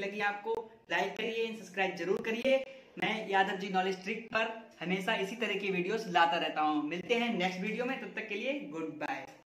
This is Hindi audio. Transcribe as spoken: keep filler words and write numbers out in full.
लगी आपको, लाइक करिए, सब्सक्राइब जरूर करिए। मैं यादव जी नॉलेज ट्रिक पर हमेशा इसी तरह की वीडियोस लाता रहता हूँ। मिलते हैं नेक्स्ट वीडियो में, तब तक के लिए गुड बाय।